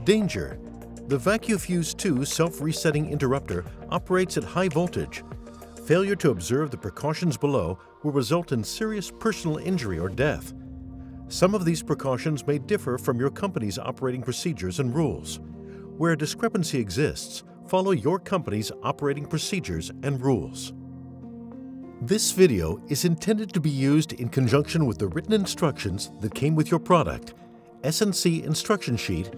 Danger! The VacuFuse II Self-Resetting Interrupter operates at high voltage. Failure to observe the precautions below will result in serious personal injury or death. Some of these precautions may differ from your company's operating procedures and rules. Where a discrepancy exists, follow your company's operating procedures and rules. This video is intended to be used in conjunction with the written instructions that came with your product, S&C Instruction Sheet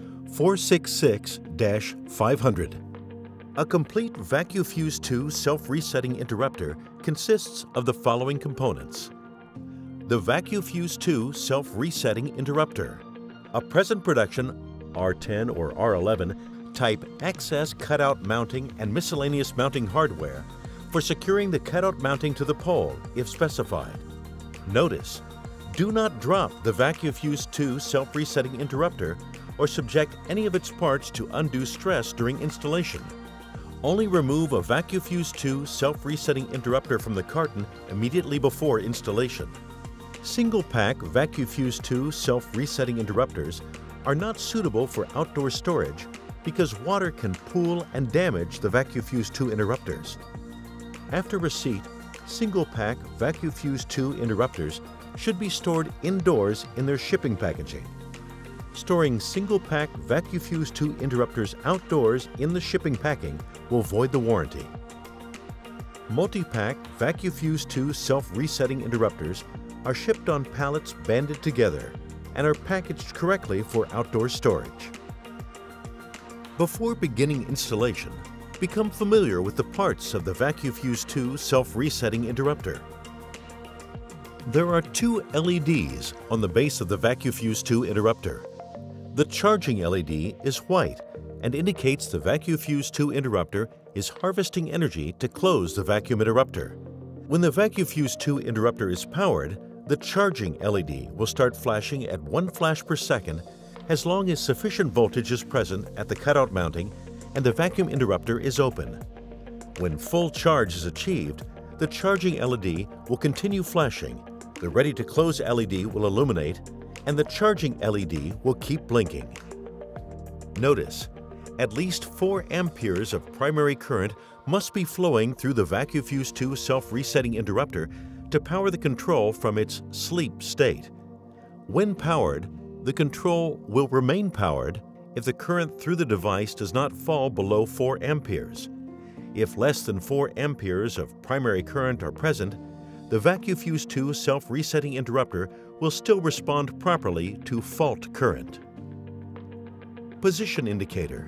466-500. A complete VacuFuse II Self-Resetting Interrupter consists of the following components: the VacuFuse II Self-Resetting Interrupter, a present production R10 or R11 type access cutout mounting and miscellaneous mounting hardware for securing the cutout mounting to the pole if specified. Notice: do not drop the VacuFuse II Self-Resetting Interrupter or subject any of its parts to undue stress during installation. Only remove a VacuFuse II Self-Resetting Interrupter from the carton immediately before installation. Single-pack VacuFuse II Self-Resetting Interrupters are not suitable for outdoor storage because water can pool and damage the VacuFuse II interrupters. After receipt, single-pack VacuFuse II interrupters should be stored indoors in their shipping packaging. Storing single-pack VacuFuse II interrupters outdoors in the shipping packing will void the warranty. Multi-pack VacuFuse II Self-Resetting Interrupters are shipped on pallets banded together and are packaged correctly for outdoor storage. Before beginning installation, become familiar with the parts of the VacuFuse II Self-Resetting Interrupter. There are two LEDs on the base of the VacuFuse II interrupter. The charging LED is white and indicates the VacuFuse II interrupter is harvesting energy to close the vacuum interrupter. When the VacuFuse II interrupter is powered, the charging LED will start flashing at 1 flash per second as long as sufficient voltage is present at the cutout mounting and the vacuum interrupter is open. When full charge is achieved, the charging LED will continue flashing, the ready to close LED will illuminate, and the charging LED will keep blinking. Notice: at least 4 amperes of primary current must be flowing through the VacuFuse II Self-Resetting Interrupter to power the control from its sleep state. When powered, the control will remain powered if the current through the device does not fall below 4 amperes. If less than 4 amperes of primary current are present, the VacuFuse II Self-Resetting Interrupter will still respond properly to fault current. Position Indicator.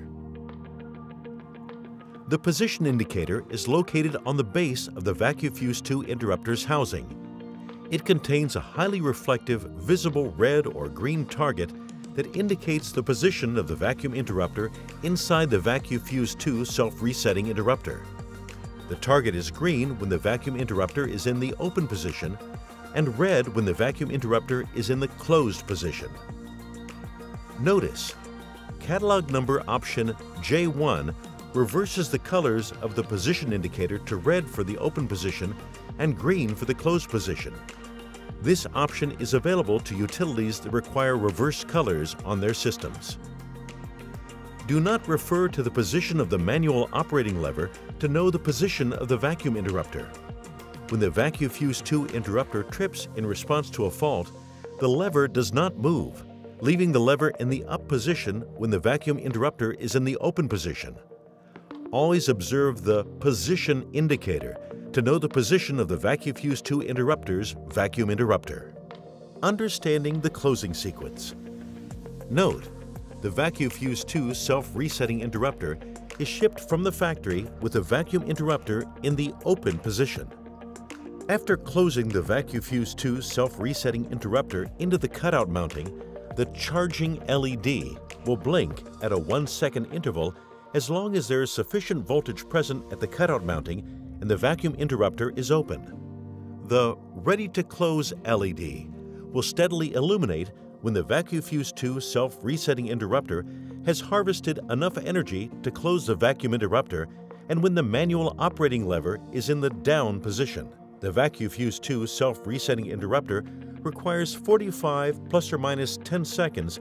The position indicator is located on the base of the VacuFuse II interrupter's housing. It contains a highly reflective, visible red or green target that indicates the position of the vacuum interrupter inside the VacuFuse II Self-Resetting Interrupter. The target is green when the vacuum interrupter is in the open position and red when the vacuum interrupter is in the closed position. Notice: catalog number option J1 reverses the colors of the position indicator to red for the open position and green for the closed position. This option is available to utilities that require reverse colors on their systems. Do not refer to the position of the manual operating lever to know the position of the vacuum interrupter. When the VacuFuse II interrupter trips in response to a fault, the lever does not move, leaving the lever in the up position when the vacuum interrupter is in the open position. Always observe the position indicator to know the position of the VacuFuse II interrupter's vacuum interrupter. Understanding the closing sequence. Note: the VacuFuse II Self-Resetting Interrupter is shipped from the factory with the vacuum interrupter in the open position. After closing the VacuFuse II Self-Resetting Interrupter into the cutout mounting, the charging LED will blink at a 1-second interval as long as there is sufficient voltage present at the cutout mounting and the vacuum interrupter is open. The Ready to Close LED will steadily illuminate when the VacuFuse II Self-Resetting Interrupter has harvested enough energy to close the vacuum interrupter and when the manual operating lever is in the down position. The VacuFuse II Self-Resetting Interrupter requires 45 plus or minus 10 seconds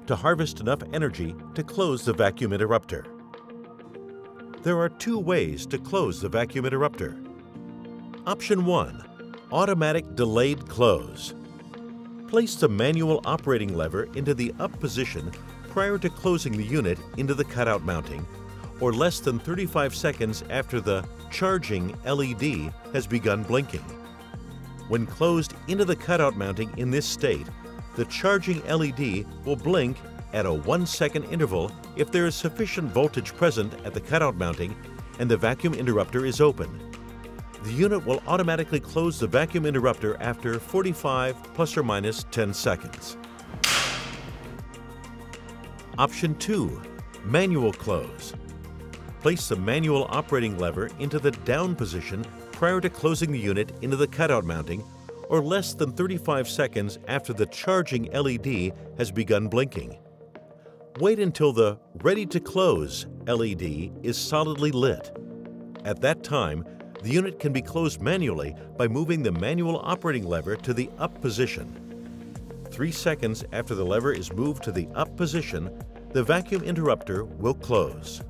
to harvest enough energy to close the vacuum interrupter. There are two ways to close the vacuum interrupter. Option 1. Automatic delayed close. Place the manual operating lever into the up position prior to closing the unit into the cutout mounting, or less than 35 seconds after the charging LED has begun blinking. When closed into the cutout mounting in this state, the charging LED will blink at a 1-second interval if there is sufficient voltage present at the cutout mounting and the vacuum interrupter is open. The unit will automatically close the vacuum interrupter after 45 plus or minus 10 seconds. Option 2. Manual close. Place the manual operating lever into the down position prior to closing the unit into the cutout mounting, or less than 35 seconds after the charging LED has begun blinking. Wait until the Ready to Close LED is solidly lit. At that time, the unit can be closed manually by moving the manual operating lever to the up position. 3 seconds after the lever is moved to the up position, the vacuum interrupter will close.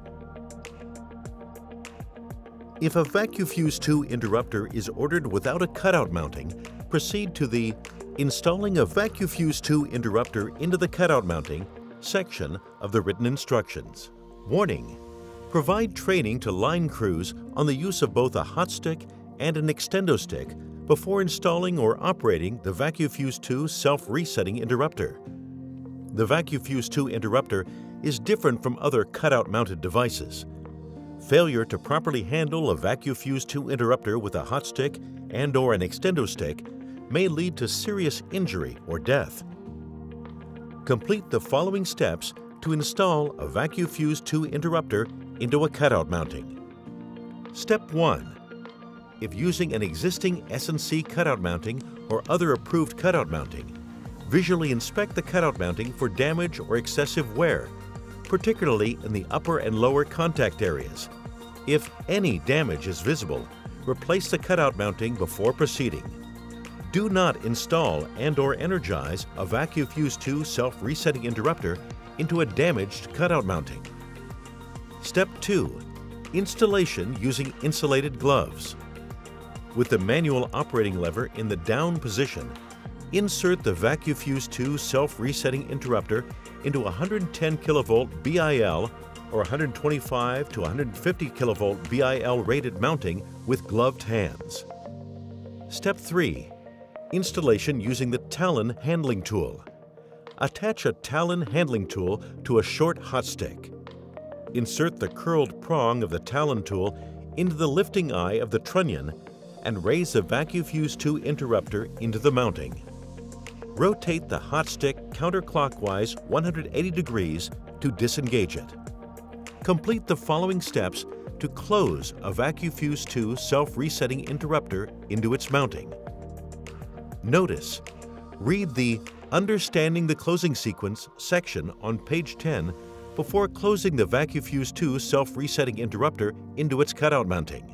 If a VacuFuse II interrupter is ordered without a cutout mounting, proceed to the Installing a VacuFuse II Interrupter into the Cutout Mounting section of the written instructions. Warning: provide training to line crews on the use of both a hot stick and an extendo stick before installing or operating the VacuFuse II Self-Resetting Interrupter. The VacuFuse II Interrupter is different from other cutout-mounted devices. Failure to properly handle a VacuFuse II interrupter with a hot stick and/or an extendo stick may lead to serious injury or death. Complete the following steps to install a VacuFuse II interrupter into a cutout mounting. Step 1. If using an existing S&C cutout mounting or other approved cutout mounting, visually inspect the cutout mounting for damage or excessive wear, particularly in the upper and lower contact areas. If any damage is visible, replace the cutout mounting before proceeding. Do not install and/or energize a VacuFuse II Self-Resetting Interrupter into a damaged cutout mounting. Step 2. Installation using insulated gloves. With the manual operating lever in the down position, insert the VacuFuse II Self-Resetting Interrupter into a 110 kV BIL or 125 to 150 kV BIL rated mounting with gloved hands. Step 3. Installation using the Talon handling tool. Attach a Talon handling tool to a short hot stick. Insert the curled prong of the Talon tool into the lifting eye of the trunnion and raise the VacuFuse II interrupter into the mounting. Rotate the hot stick counterclockwise 180 degrees to disengage it. Complete the following steps to close a VacuFuse II Self-Resetting Interrupter into its mounting. Notice: read the Understanding the Closing Sequence section on page 10 before closing the VacuFuse II Self-Resetting Interrupter into its cutout mounting.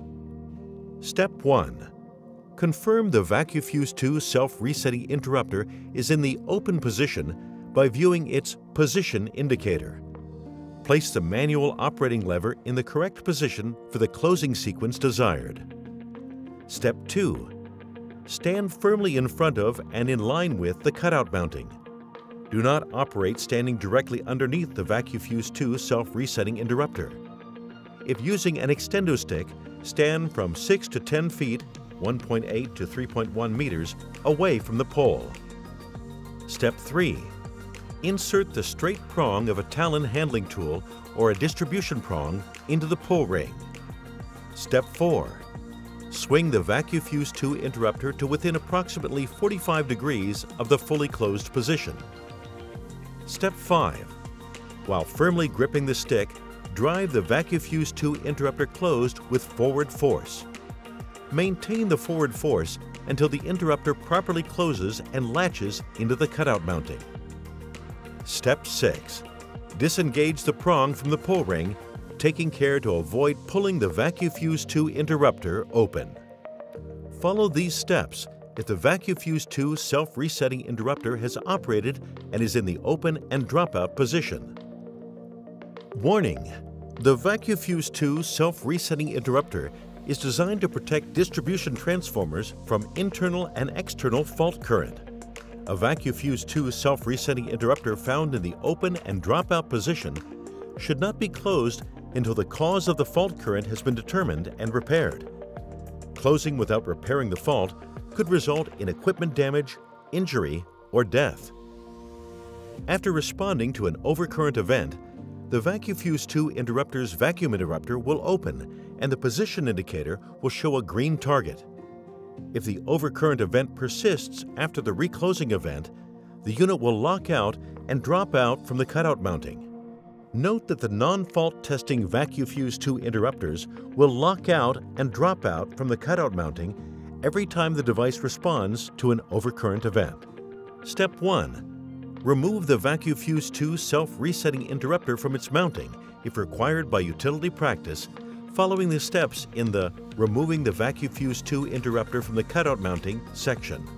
Step 1. Confirm the VacuFuse II Self-Resetting Interrupter is in the open position by viewing its position indicator. Place the manual operating lever in the correct position for the closing sequence desired. Step 2. Stand firmly in front of and in line with the cutout mounting. Do not operate standing directly underneath the VacuFuse II Self-Resetting Interrupter. If using an extendo stick, stand from 6 to 10 feet, 1.8 to 3.1 meters, away from the pole. Step 3. Insert the straight prong of a Talon handling tool or a distribution prong into the pull ring. Step 4. Swing the VacuFuse II interrupter to within approximately 45 degrees of the fully closed position. Step 5. While firmly gripping the stick, drive the VacuFuse II interrupter closed with forward force. Maintain the forward force until the interrupter properly closes and latches into the cutout mounting. Step 6. Disengage the prong from the pull ring, taking care to avoid pulling the VacuFuse II interrupter open. Follow these steps if the VacuFuse II Self-Resetting Interrupter has operated and is in the open and dropout position. Warning: the VacuFuse II Self-Resetting Interrupter is designed to protect distribution transformers from internal and external fault current. A VacuFuse II Self-Resetting Interrupter found in the open and dropout position should not be closed until the cause of the fault current has been determined and repaired. Closing without repairing the fault could result in equipment damage, injury, or death. After responding to an overcurrent event, the VacuFuse II interrupter's vacuum interrupter will open and the position indicator will show a green target. If the overcurrent event persists after the reclosing event, the unit will lock out and drop out from the cutout mounting. Note that the non-fault testing VacuFuse II interrupters will lock out and drop out from the cutout mounting every time the device responds to an overcurrent event. Step 1. Remove the VacuFuse II Self-Resetting Interrupter from its mounting if required by utility practice, following the steps in the Removing the VacuFuse II Interrupter from the Cutout Mounting section.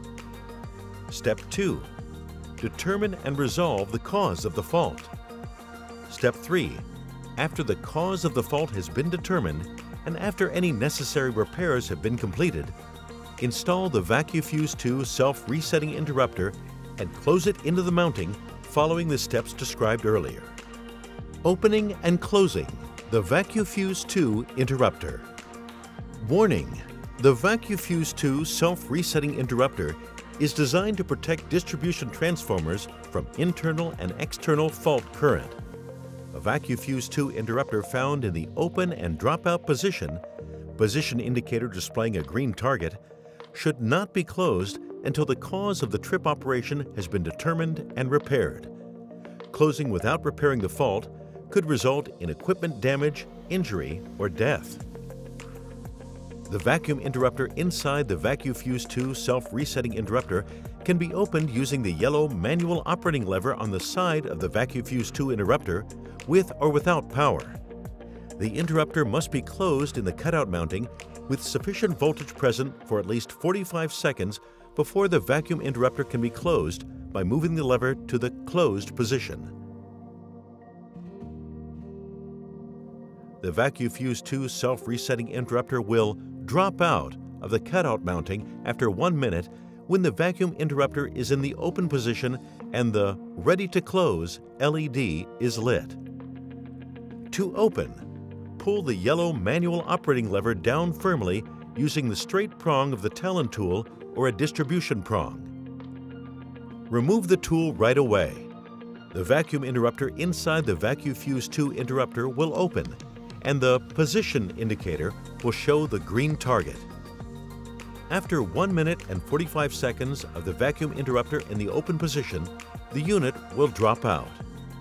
Step 2. Determine and resolve the cause of the fault. Step 3. After the cause of the fault has been determined and after any necessary repairs have been completed, install the VacuFuse II Self-Resetting Interrupter and close it into the mounting following the steps described earlier. Opening and closing the VacuFuse II Interrupter. Warning: the VacuFuse II Self-Resetting Interrupter is designed to protect distribution transformers from internal and external fault current. A VacuFuse II interrupter found in the open and dropout position indicator displaying a green target, should not be closed until the cause of the trip operation has been determined and repaired. Closing without repairing the fault could result in equipment damage, injury, or death. The vacuum interrupter inside the VacuFuse II Self-Resetting Interrupter can be opened using the yellow manual operating lever on the side of the VacuFuse II interrupter with or without power. The interrupter must be closed in the cutout mounting with sufficient voltage present for at least 45 seconds before the vacuum interrupter can be closed by moving the lever to the closed position. The VacuFuse II Self-Resetting Interrupter will drop out of the cutout mounting after 1 minute when the vacuum interrupter is in the open position and the Ready to Close LED is lit. To open, pull the yellow manual operating lever down firmly using the straight prong of the Talon tool or a distribution prong. Remove the tool right away. The vacuum interrupter inside the VacuFuse II interrupter will open and the position indicator will show the green target. After 1 minute and 45 seconds of the vacuum interrupter in the open position, the unit will drop out.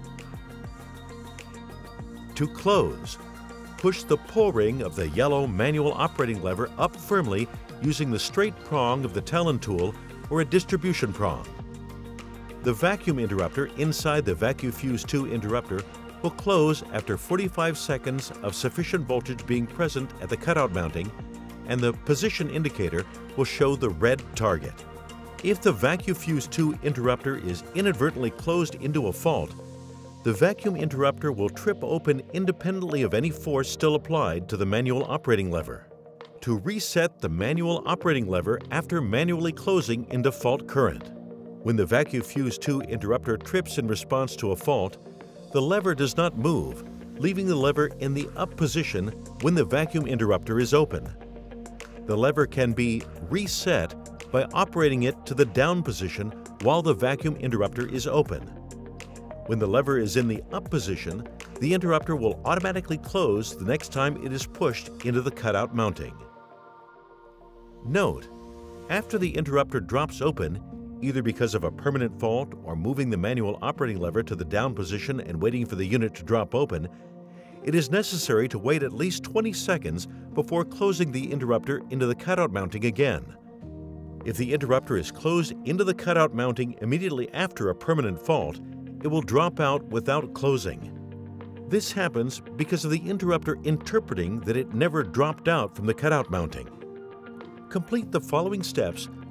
To close, push the pull ring of the yellow manual operating lever up firmly using the straight prong of the Talon tool or a distribution prong. The vacuum interrupter inside the VacuFuse II interrupter will close after 45 seconds of sufficient voltage being present at the cutout mounting, and the position indicator will show the red target. If the VacuFuse II interrupter is inadvertently closed into a fault, the vacuum interrupter will trip open independently of any force still applied to the manual operating lever. To reset the manual operating lever after manually closing into fault current. When the VacuFuse II interrupter trips in response to a fault, the lever does not move, leaving the lever in the up position when the vacuum interrupter is open. The lever can be reset by operating it to the down position while the vacuum interrupter is open. When the lever is in the up position, the interrupter will automatically close the next time it is pushed into the cutout mounting. Note: after the interrupter drops open, either because of a permanent fault or moving the manual operating lever to the down position and waiting for the unit to drop open, it is necessary to wait at least 20 seconds before closing the interrupter into the cutout mounting again. If the interrupter is closed into the cutout mounting immediately after a permanent fault, it will drop out without closing. This happens because of the interrupter interpreting that it never dropped out from the cutout mounting. Complete the following steps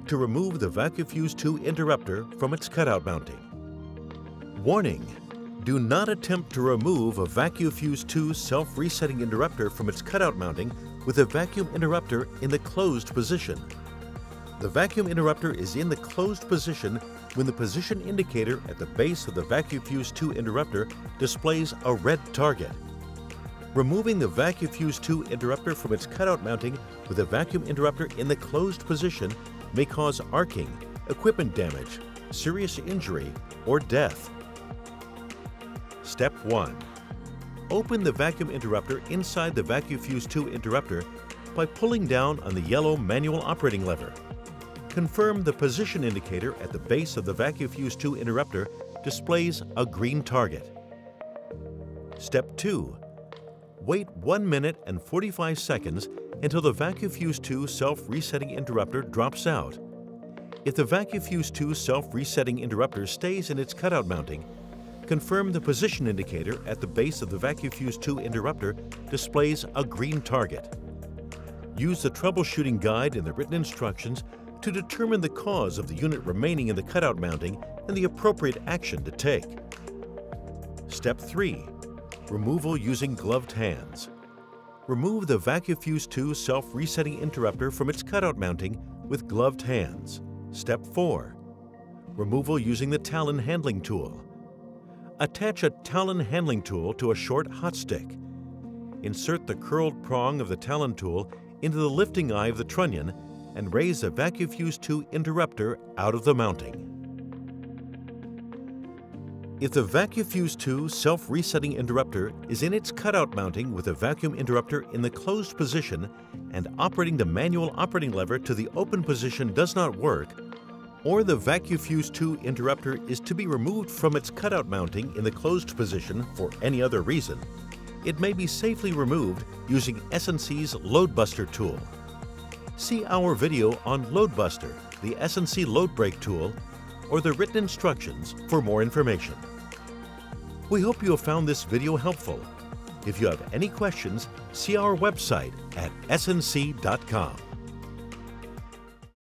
to remove the VacuFuse II interrupter from its cutout mounting. Warning! Do not attempt to remove a VacuFuse II Self-Resetting Interrupter from its cutout mounting with a vacuum interrupter in the closed position. The vacuum interrupter is in the closed position when the position indicator at the base of the VacuFuse II interrupter displays a red target. Removing the VacuFuse II interrupter from its cutout mounting with a vacuum interrupter in the closed position may cause arcing, equipment damage, serious injury, or death. Step 1. Open the vacuum interrupter inside the VacuFuse II interrupter by pulling down on the yellow manual operating lever. Confirm the position indicator at the base of the VacuFuse II interrupter displays a green target. Step 2. Wait 1 minute and 45 seconds until the VacuFuse II Self-Resetting Interrupter drops out. If the VacuFuse II Self-Resetting Interrupter stays in its cutout mounting, confirm the position indicator at the base of the VacuFuse II interrupter displays a green target. Use the troubleshooting guide in the written instructions to determine the cause of the unit remaining in the cutout mounting and the appropriate action to take. Step 3. Removal using gloved hands. Remove the VacuFuse II Self-Resetting Interrupter from its cutout mounting with gloved hands. Step 4. Removal using the Talon handling tool. Attach a Talon handling tool to a short hot stick. Insert the curled prong of the Talon tool into the lifting eye of the trunnion and raise the VacuFuse II interrupter out of the mounting. If the VacuFuse II Self-Resetting Interrupter is in its cutout mounting with a vacuum interrupter in the closed position and operating the manual operating lever to the open position does not work, or the VacuFuse II interrupter is to be removed from its cutout mounting in the closed position for any other reason, it may be safely removed using S&C's Load Buster tool. See our video on Load Buster, the S&C load brake tool, or the written instructions for more information. We hope you have found this video helpful. If you have any questions, see our website at snc.com.